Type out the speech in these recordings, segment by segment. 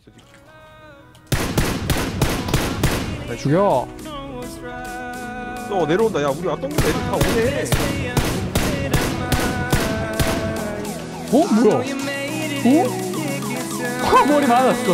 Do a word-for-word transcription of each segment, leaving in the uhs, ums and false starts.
있어 지금. 죽여. 너 내려온다. 야 우리 왔던 거 애들 다 오네. 어? 뭐야? 어? 화 머리 맞았어.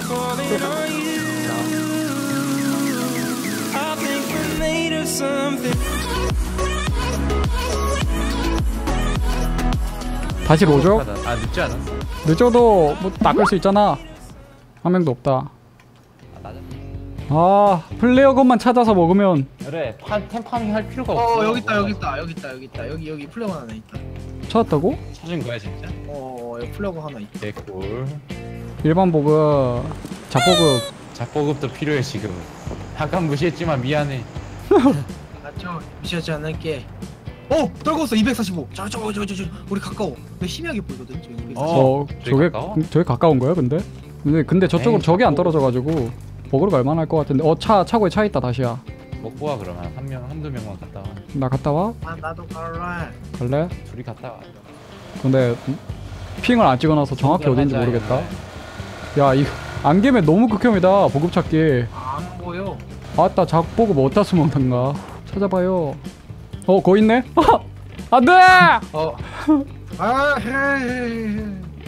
다시 로죠? 아 늦지 않았어? 늦어도 뭐 닦을 수 있잖아. 한 명도 없다. 아 맞아. 아 플레이어 것만 찾아서 먹으면. 그래 판 템파밍 할 필요가 없어. 어 여기 있다 여기 있다 여기 있다 여기 있다 여기 여기 플래그 하나 있다. 찾았다고? 찾은 거야 진짜? 어 여기 플래그 하나 있다. 개꿀. 일반 보급, 잡보급. 잡보급도 필요해 지금. 잠깐 무시했지만 미안해. 아저 무시하지 않을게. 어 떨궜어 이백사십오. 저저 저 저 저 우리 가까워. 근데 희미하게 보이거든 저기 이백사십오. 어, 저기 저게 가까워? 저게 가까운 거야 근데? 근데 근데 저쪽으로 에이, 저기 안 가까워. 떨어져가지고 먹으러 갈 만할 것 같은데. 어 차 차고에 차 있다 다시야. 먹고 와 그러면 한 명 한두 명만 갔다 와. 나 갔다 와. 아 나도 갈래. 갈래? 둘이 갔다 와. 근데 핑을 안 찍어놔서 정확히 어딘지 하자, 모르겠다. 이거. 야 이거 안개면 너무 극혐이다 보급 찾기. 안 보여. 아따 작보급 어디다 숨었던가 찾아봐요. 어 거기 있네? 안돼! 어. 아 헤헤헤.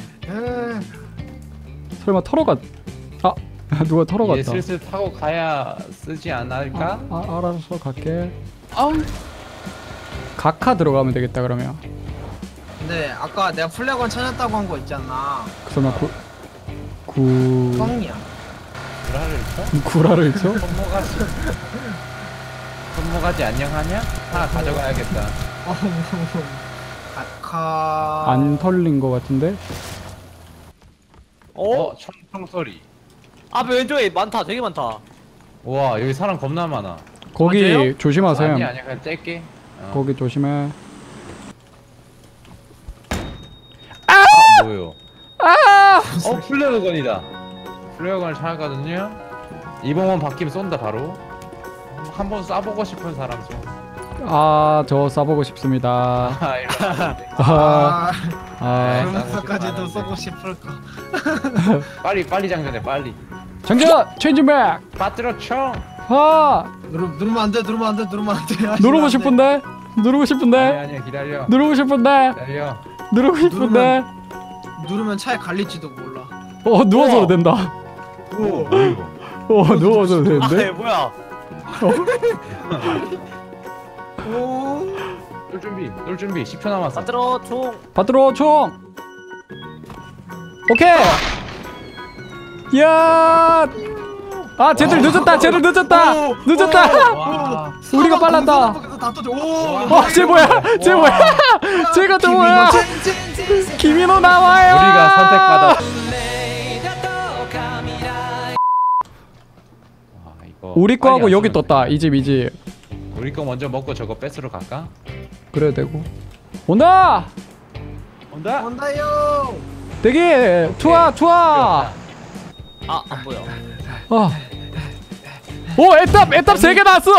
설마 털어갔.. 아 누가 털어갔다. 이제 슬슬 타고 가야 쓰지 않을까? 아, 아 알아서 갈게. 아우 각하 들어가면 되겠다 그러면. 근데 아까 내가 플래그 찾았다고 한 거 있잖아. 설마 구.. 구.. 뻥이야. 구라를 쳐? 구라를 쳐? 손모가지 손모가지 안녕하냐? 하나 가져가야겠다. 어. 아카. 안 털린 거 같은데? 어? 어? 총, 총소리. 앞에 왼쪽에 많다. 되게 많다. 우와 여기 사람 겁나 많아. 거기 맞아요? 조심하세요. 아니 아니야 그냥 짤게. 어. 거기 조심해. 아 뭐요? 아! 어 플레어건이다. 플레어건을 찾았거든요. 이번만 바뀌면 쏜다 바로. 한번 쏴보고 싶은 사람 좀. 아, 저 쏴보고 싶습니다. 아 이렇게. 아, 아. 아, 그러면서까지도 쏘고 싶을까? 빨리 빨리 장전해 빨리. 장전! 체인지백! 빠뜨려 총. 아! 누르 누르면 안 돼. 누르면 안 돼. 누르면 안 돼. 하시면 누르고 안 돼. 싶은데? 누르고 아니 싶은데? 아니야 기다려. 누르고 싶은데? 기다려. 누르고 싶은데? 누르면 차에 갈릴지도 몰라. 어, 누워서도 된다. 오 뭐야 이거? 어, 누워서도 아, 되는데? 얘 뭐야? 오. 쏠 준비 쏠 준비 십 초 남았어. 빠뜨려 총. 받들어, 총! 오케이! 이야! 아, 쟤들 늦었다! 쟤들 늦었다! 늦었다! 와. 우리가 빨랐다! 다 터져. 오. 어, 쟤 뭐야? 쟤 뭐야? 쟤가 또 뭐야? 김인호 나와요! 우리가 선택받아. 와 이거. 우리 빨리 거하고 안 여기 쏘면 떴다. 돼. 이 집, 이 집. 우리 거 먼저 먹고 저거 뺏으러 갈까? 그래야 되고. 온다! 온다. 온다요. 대기! 투하, 투하! 아, 안 보여. 아. 오, 애답! 애답 세 개 나왔어!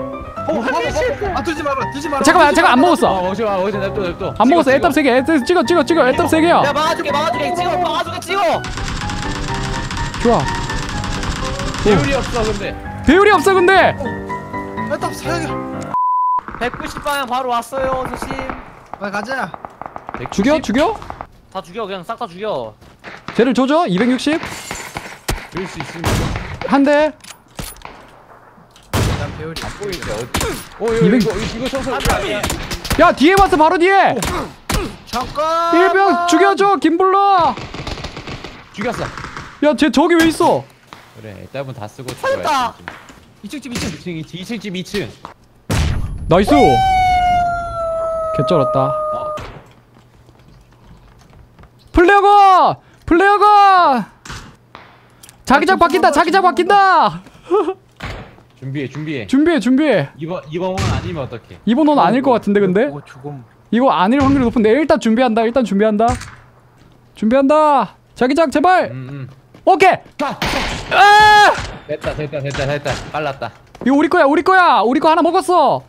아 들지 마라. 들지 마라. 잠깐만, 잠깐 안 어 먹었어. 먹지 마 먹지 냅둬 냅둬. 안 먹었어. 애답 세 개. 애답 찍어, 찍어, 찍어. 애답 세 개야. 야, 막아줄게, 막아줄게. 찍어, 막아줄게, 찍어. 좋아. 배율이 없어 근데. 배율이 없어, 근데! 일단 사야. 백구십 방향 바로 왔어요. 조심. 빨리 가자. 죽여, 죽여? 다 죽여. 그냥 싹 다 죽여. 쟤를 조져. 이백육십. 줄 수 있으면. 한 대. 난 배율이. 보이지 어디? 오 이거 이백- 이거 이거 쳐서. 야, 뒤에 왔어. 바로 뒤에! 잠깐. 일병 죽여줘, 김블러! 죽였어. 야, 쟤 저기 왜 있어? 그래 일단은 다 쓰고 살렸다. 죽어야지. 이층 집 이층. 이 층 이 층 집 이 층. 나이스! 개쩔었다. 어? 플레어건! 플레어건! 자기장 바뀐다, 자기장 바뀐다! 준비해 준비해. 준비해, 준비해. 이번 이번 원 아니면 어떡해? 이번 원 아닐 것 같은데, 근데? 오 죽음. 이거 아닐 확률이 높은데. 일단 준비한다, 일단 준비한다. 준비한다. 자기장, 제발! 음 음. 오케이! 가. 아! 됐다 됐다 됐다 됐다. 빨랐다. 이거 우리 거야, 우리 거야! 우리 거 하나 먹었어!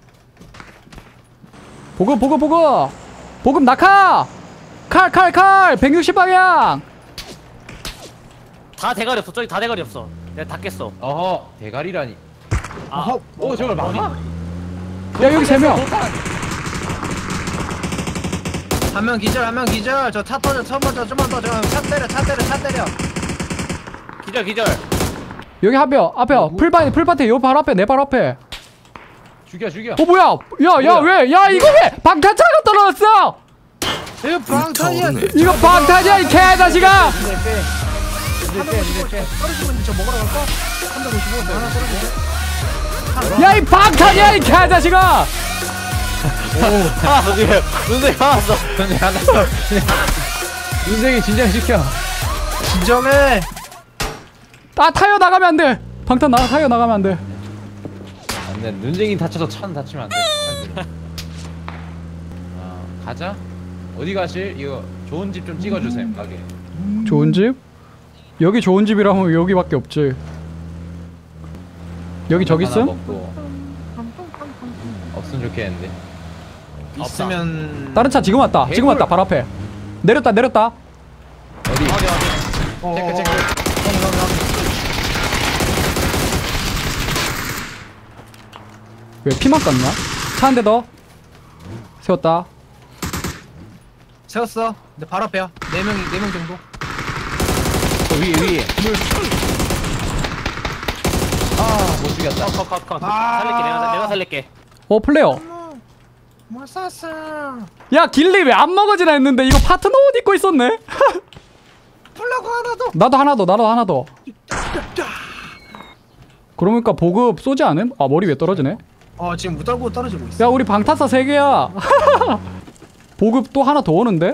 보급, 보급, 보급! 보급 낙하! 칼, 칼, 칼! 백육십 방향! 다 대가리 없어. 저기 다 대가리 없어. 내가 다 깼어. 어허 대가리라니. 아, 어허. 오 저걸 막아? 야 여기 세명 한 명 기절 한 명 기절. 저 차 터져 차 터져 좀만 더. 저차 때려 차 때려 차 때려. 기절 기절. 여기 앞에 앞에 풀밭에 풀밭에 요 바로 앞에 내 바로 앞에. 죽여 죽여. 어 뭐야 야야 왜 야 이거 왜 방탄차가 떨어졌어. 이거 방탄이야. 이거 방탄이야 이 개자식아. 이제 빼. 이제 빼 이제 빼. 떨어지면 저 먹으러 갈까? 삼백오십오 하나 떨어지네. 야 이 방탄이야 이 개자식아. 아, 눈쟁이 눈쟁이 화났어. 눈쟁이 하나. 눈쟁이 진정시켜. 진정해. 아 타이어 나가면 안 돼. 방탄 나가 타이어 나가면 안 돼. 안돼 눈쟁이 다쳐서 차는 다치면 안 돼. 아 가자. 어디 가실? 이거 좋은 집 좀 찍어주세요. 가게. 좋은 집? 여기 좋은 집이라면 여기밖에 없지. 여기 저기 하나 있음? 먹고. 없으면 좋겠는데. 없으면 다른 차 지금 왔다. 지금 왔다. 바로 앞에. 내렸다 내렸다. 어디? 어디 어디. 어, 체크 어, 체크. 왜 피만 깠냐? 차 한 대 더. 세웠다. 세웠어. 근데 바로 앞에야. 네 명이 네 명 정도. 저 위에 위에. 아못 죽였다. 컷컷컷. 아. 살릴게 내가 내가 살릴게. 어 플레이어. 뭐 쐈어? 야 길리 왜 안 먹어지나 했는데 이거 파트너 옷 입고 있었네. 플라그 하나 더. 나도 하나 더 나도 하나 더. 그러니까 보급 쏘지 않음? 아 머리 왜 떨어지네? 어 지금 무달고 떨어지고 있어. 야 우리 방타사 세 개야. 보급 또 하나 더 오는데?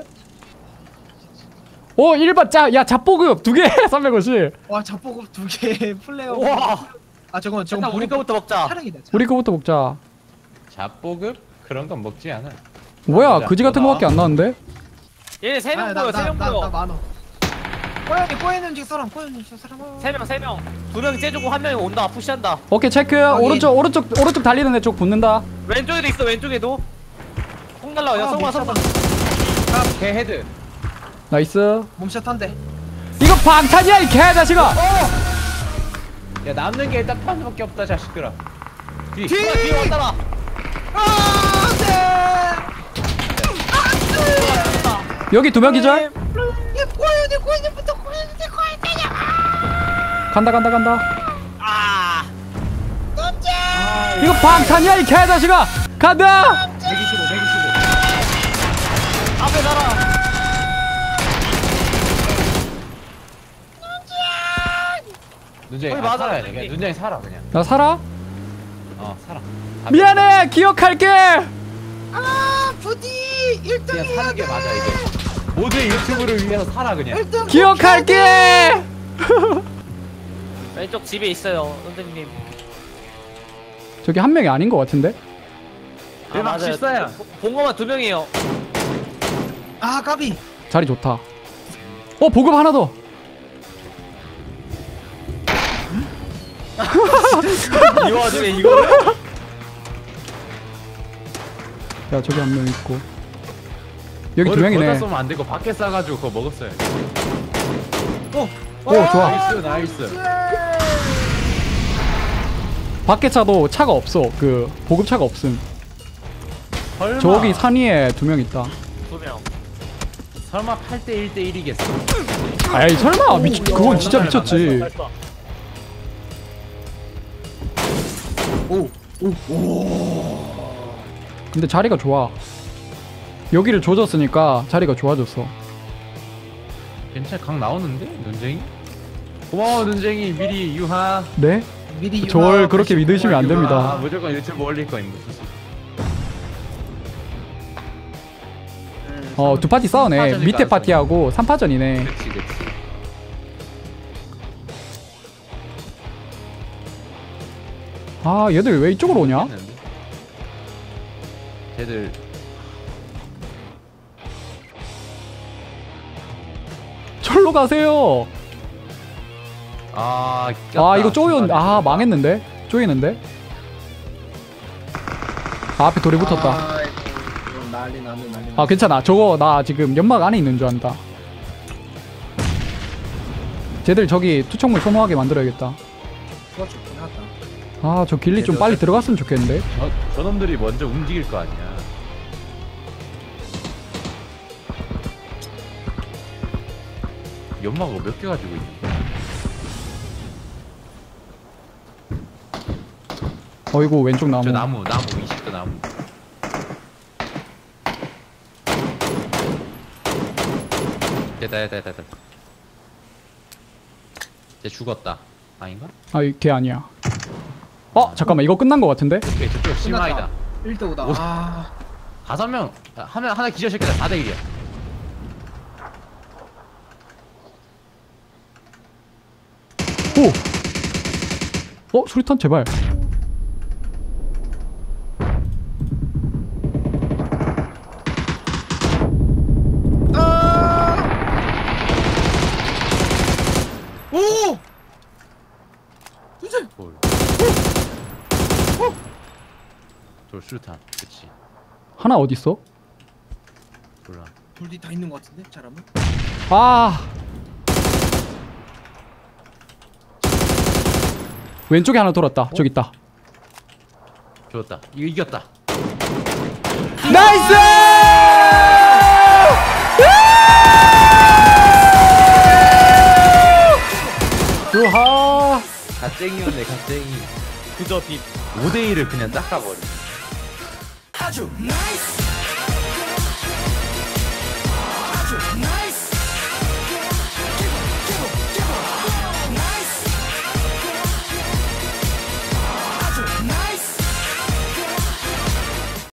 오 일반 짜, 야 잡보급 두 개. 삼백오십. 와 잡보급 두 개. 플레이어. 와. 아 저건 저건 일단 우리 거부터 먹자. 차량이다. 우리 거부터 먹자. 잡보급 그런 건 먹지 않아. 뭐야 보자. 그지 같은 뭐 거밖에 안 나왔는데? 얘네 세 명 보여. 세 명 나나 보여. 많어. 꼬여니 꼬여는 직 사람 꼬여는 직 사람. 세 명 세 명. 두 명 째주고 한 명이 온다. 푸시한다. 오케이 체크. 확인. 오른쪽 오른쪽 오른쪽 달리는 애 쪽 붙는다. 왼쪽에도 있어. 왼쪽에도. 콩 날라와. 야 아, 성화 못 성화. 개 헤드. 나이스. 몸샷 한대. 이거 방탄이야 이 개자식아. 야 남는 게 일단 판밖에 없다 자식들아. 뒤. 뒤에 뒤에 왔다라. 아 안돼. 여기 두 명 기절. 얘 꼬여니 꼬여니부터 꼬여니 꼬여니. 간다 간다 간다. 아. 이거 방탄이야 이 개자식아. 간다. 백이십오 백이십오. 앞에 살아. 눈쟁이 거기 아, 맞아, 살아야 돼. 눈쟁이. 그냥 눈쟁이 살아 그냥. 나 살아? 어 살아. 미안해 기억할게. 아 부디 일 등 그냥 해야 사는 게 돼. 맞아 이제. 모든 유튜브를 위해서 살아 그냥. 일 등 기억할게. 왼쪽 집에 있어요, 선생님. 저기 한 명이 아닌 것 같은데? 내 막 맞아요. 실사야. 본- 본 거만 두 명이에요. 아 까비. 자리 좋다. 어 보급 하나 더. 이 와중에 이거를? 야 저기 한 명 있고. 여기 두 거기다 명이네. 쏘면 안 되고 밖에 싸가지고 그거 먹었어요. 오 좋아. 나이스 나이스. 밖에 차도 차가 없어. 그 보급 차가 없음. 설마. 저기 산 위에 두 명 있다. 두 명. 설마 팔 대 일 대 일이겠어. 아이 설마 미치. 그건 진짜 미쳤지. 근데 자리가 좋아. 여기를 조졌으니까 자리가 좋아졌어. 괜찮아 각 나오는데 눈쟁이? 고마워 눈쟁이 미리 유하. 네? 미리 저를 유하 그렇게 믿으시면 안 유하. 됩니다. 무조건 유튜브 올릴 거임 무슨. 어 두 파티 싸우네. 삼파전일 밑에 것 같아요. 파티하고 삼 파전이네. 그치 그치. 아 얘들 왜 이쪽으로 오냐? 했는데. 쟤들 절로 가세요. 아 아 이거 쪼여. 아 망했는데? 쪼이는데? 아, 앞에 돌이 붙었다. 아이고, 난리 나네 난리. 아 괜찮아. 저거 나 지금 연막 안에 있는 줄 안다. 쟤들 저기 투척물 소모하게 만들어야겠다. 그거 좋긴 하다. 아 저 길리 좀 빨리 들어갔으면 좋겠는데. 저, 저놈들이 먼저 움직일 거 아니야. 연막을 몇 개 가지고 있는 거야? 어이구 왼쪽 나무. 저 나무 나무 이십 도 나무. 됐다 됐다 됐다 됐다. 쟤 죽었다. 아닌가? 아걔 아니야. 어 잠깐만 이거 끝난 거 같은데? 오케이 저쪽 심하이다. 일 대 오다. 오. 아. 다섯 명 하나 하나 기절시켰다. 사 대 일이야. 오! 어? 수리탄 제발. 아! 오! 진짜. 돌. 돌 수류탄. 그치. 하나 어딨어? 몰라. 둘이 다 있는 것 같은데 잘하면. 아 왼쪽에 하나 돌았다. 저기 있다. 좋았다. 이거 이겼다. 나이스! 우하! 갓쟁이였네 갓쟁이. 그저 비 오 대 일을 그냥 닦아버려. 아주 나이스